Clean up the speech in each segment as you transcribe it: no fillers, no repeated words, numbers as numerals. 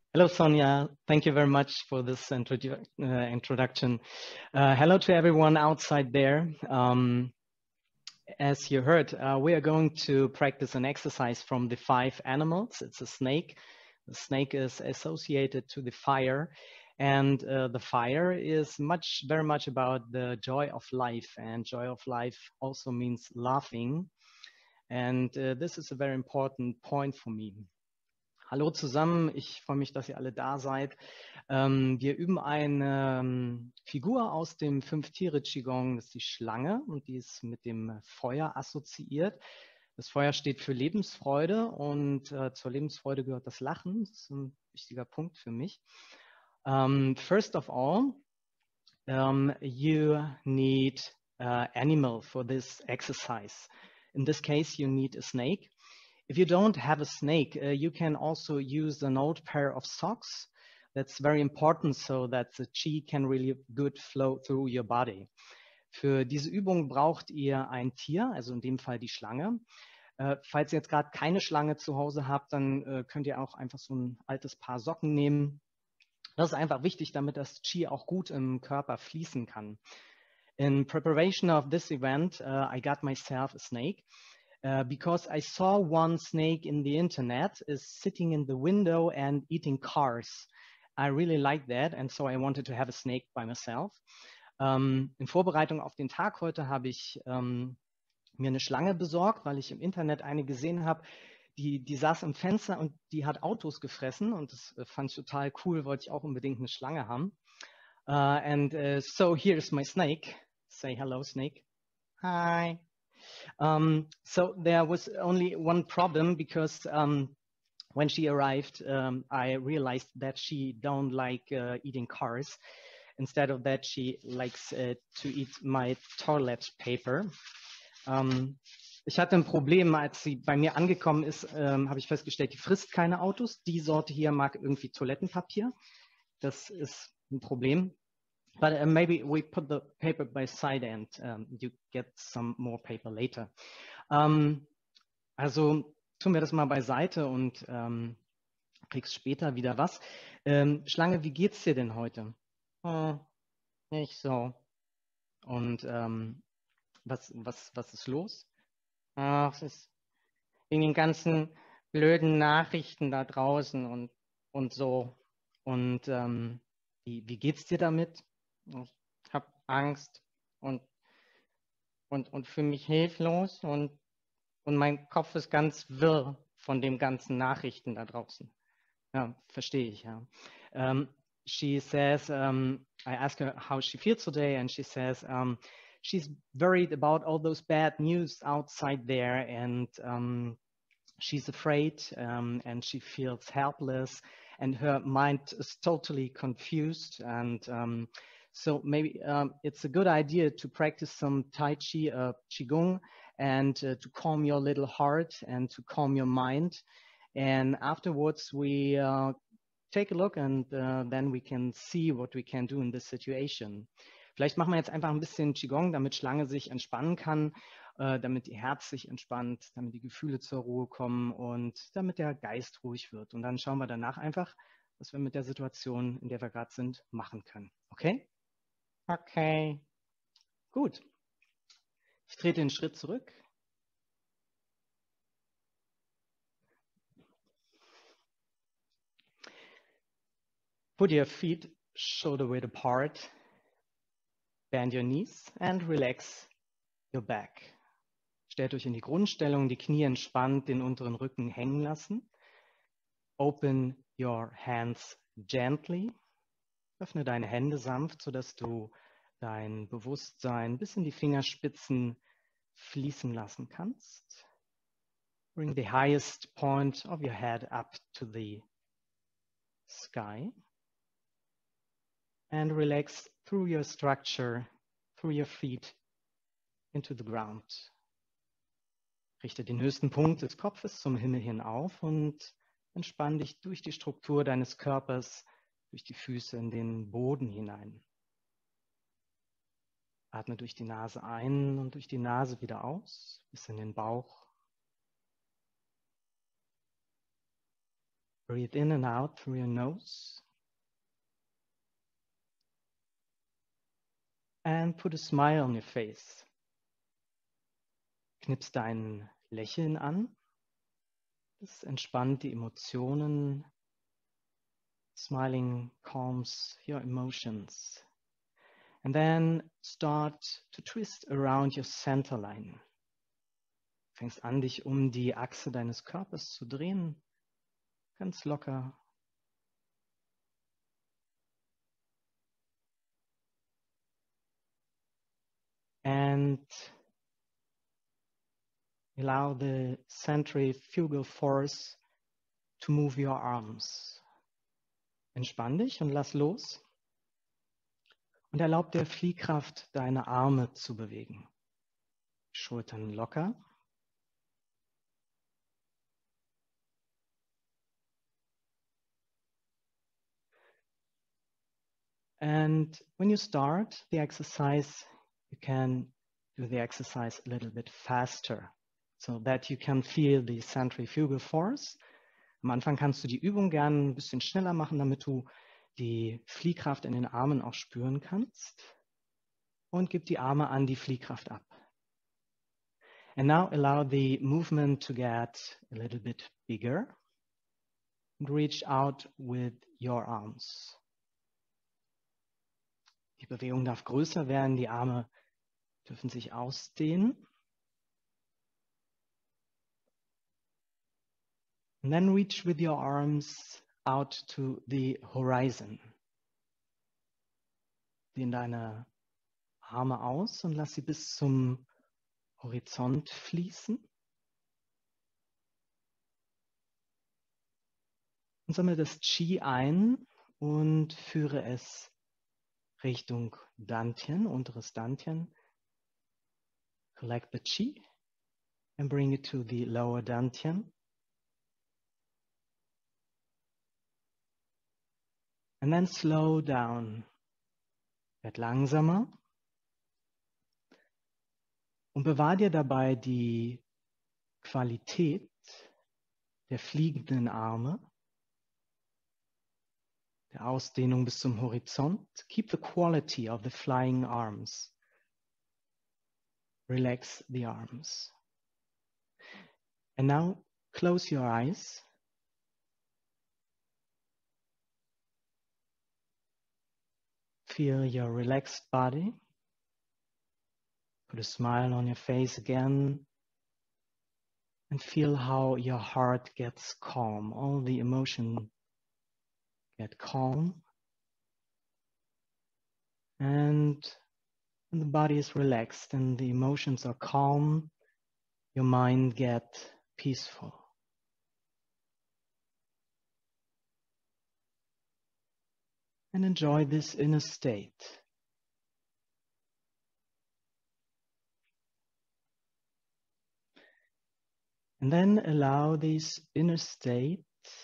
Hello, Sonia. Thank you very much for this introduction. Hello to everyone outside there. As you heard, we are going to practice an exercise from the 5 animals. It's a snake. The snake is associated to the fire, and the fire is very much about the joy of life. And joy of life also means laughing. And this is a very important point for me. Hallo zusammen, ich freue mich, dass ihr alle da seid. Wir üben eine Figur aus dem 5-Tiere-Qigong, das ist die Schlange und die ist mit dem Feuer assoziiert. Das Feuer steht für Lebensfreude und zur Lebensfreude gehört das Lachen. Das ist ein wichtiger Punkt für mich. First of all, you need animal for this exercise. In this case, you need a snake. If you don't have a snake, you can also use an old pair of socks. That's very important so that the Qi can really good flow through your body. Für diese Übung braucht ihr ein Tier, also in dem Fall die Schlange. Falls ihr jetzt gerade keine Schlange zu Hause habt, dann könnt ihr auch einfach so ein altes Paar Socken nehmen. Das ist einfach wichtig, damit das Qi auch gut im Körper fließen kann. In preparation of this event, I got myself a snake. Because I saw one snake in the internet is sitting in the window and eating cars. I really like that, and so I wanted to have a snake by myself. In Vorbereitung auf den Tag heute habe ich mir eine Schlange besorgt, weil ich im Internet eine gesehen habe, die saß im Fenster und die hat Autos gefressen und das fand ich total cool, wollte ich auch unbedingt eine Schlange haben. So here's my snake. Say hello, snake. Hi. So there was only one problem because when she arrived, I realized that she don't like eating cars. Instead of that, she likes to eat my toilet paper. Ich hatte ein Problem, als sie bei mir angekommen ist, habe ich festgestellt, die frisst keine Autos. Die Sorte hier mag irgendwie Toilettenpapier. Das ist ein Problem. But maybe we put the paper by side and you get some more paper later. Also tun wir das mal beiseite und kriegst später wieder was. Schlange, wie geht's dir denn heute? Nicht so. Und was ist los? Ach, es ist wegen den ganzen blöden Nachrichten da draußen und so. Und wie geht's dir damit? Ich habe Angst und fühle mich hilflos und mein Kopf ist ganz wirr von den ganzen Nachrichten da draußen. Ja, verstehe ich, ja. She says, I ask her how she feels today and she says, she's worried about all those bad news outside there and she's afraid and she feels helpless and her mind is totally confused and so maybe it's a good idea to practice some Tai Chi, Qigong, and to calm your little heart and to calm your mind. And afterwards we take a look and then we can see what we can do in this situation. Vielleicht machen wir jetzt einfach ein bisschen Qigong, damit Schlange sich entspannen kann, damit ihr Herz sich entspannt, damit die Gefühle zur Ruhe kommen und damit der Geist ruhig wird. Und dann schauen wir danach einfach, was wir mit der Situation, in der wir gerade sind, machen können. Okay? Okay, gut. Ich trete den Schritt zurück. Put your feet shoulder width apart. Bend your knees and relax your back. Stellt euch in die Grundstellung, die Knie entspannt, den unteren Rücken hängen lassen. Open your hands gently. Öffne deine Hände sanft, sodass du dein Bewusstsein bis in die Fingerspitzen fließen lassen kannst. Bring the highest point of your head up to the sky. And relax through your structure, through your feet into the ground. Richte den höchsten Punkt des Kopfes zum Himmel hin auf und entspann dich durch die Struktur deines Körpers, durch die Füße in den Boden hinein. Atme durch die Nase ein und durch die Nase wieder aus, bis in den Bauch. Breathe in and out through your nose. And put a smile on your face. Knipst dein Lächeln an. Das entspannt die Emotionen. Smiling calms your emotions. And then start to twist around your center line. Fängst an, dich um die Achse deines Körpers zu drehen. Ganz locker. And allow the centrifugal force to move your arms. Entspann dich und lass los. Und erlaub der Fliehkraft, deine Arme zu bewegen. Schultern locker. And when you start the exercise, you can do the exercise a little bit faster, so that you can feel the centrifugal force. Am Anfang kannst du die Übung gerne ein bisschen schneller machen, damit du die Fliehkraft in den Armen auch spüren kannst. Und gib die Arme an die Fliehkraft ab. And now allow the movement to get a little bit bigger. And reach out with your arms. Die Bewegung darf größer werden, die Arme dürfen sich ausdehnen. And then reach with your arms out to the horizon. Dehn deine Arme aus und lass sie bis zum Horizont fließen. Und sammle das Qi ein und führe es Richtung Dantian, unteres Dantian. Collect the Qi and bring it to the lower Dantian. And then slow down. Werd langsamer. Und bewahr dir dabei die Qualität der fliegenden Arme, der Ausdehnung bis zum Horizont. Keep the quality of the flying arms. Relax the arms. And now close your eyes. Feel your relaxed body. Put a smile on your face again. And feel how your heart gets calm. All the emotion get calm. And when the body is relaxed and the emotions are calm, your mind get peaceful. And enjoy this inner state. And then allow this inner state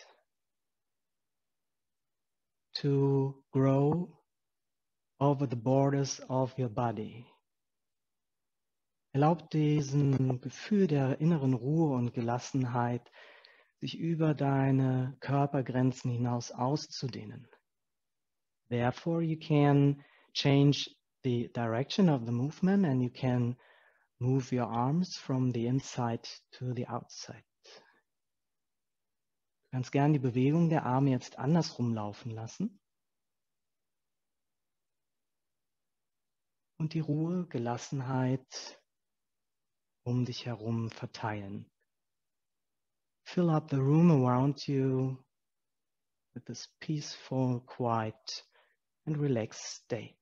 to grow over the borders of your body. Erlaub diesem Gefühl der inneren Ruhe und Gelassenheit, sich über deine Körpergrenzen hinaus auszudehnen. Therefore, you can change the direction of the movement and you can move your arms from the inside to the outside. Du kannst gern die Bewegung der Arme jetzt andersrum laufen lassen. Und die Ruhe, Gelassenheit um dich herum verteilen. Fill up the room around you with this peaceful, quiet and relaxed state.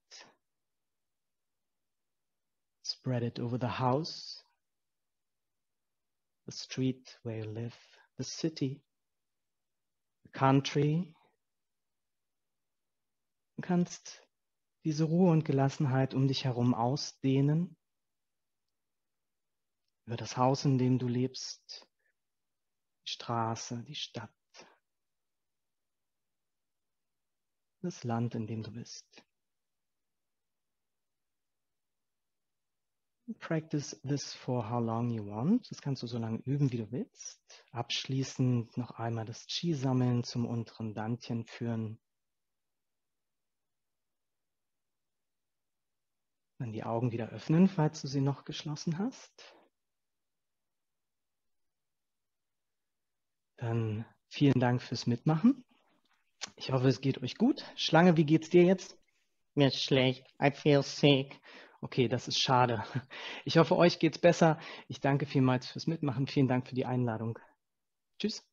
Spread it over the house, the street where you live, the city, the country. Du kannst diese Ruhe und Gelassenheit um dich herum ausdehnen, über das Haus, in dem du lebst, die Straße, die Stadt, das Land, in dem du bist. Practice this for how long you want. Das kannst du so lange üben, wie du willst. Abschließend noch einmal das Qi sammeln, zum unteren Dantian führen. Dann die Augen wieder öffnen, falls du sie noch geschlossen hast. Dann vielen Dank fürs Mitmachen. Ich hoffe, es geht euch gut. Schlange, wie geht's dir jetzt? Mir ist schlecht. I feel sick. Okay, das ist schade. Ich hoffe, euch geht's besser. Ich danke vielmals fürs Mitmachen. Vielen Dank für die Einladung. Tschüss.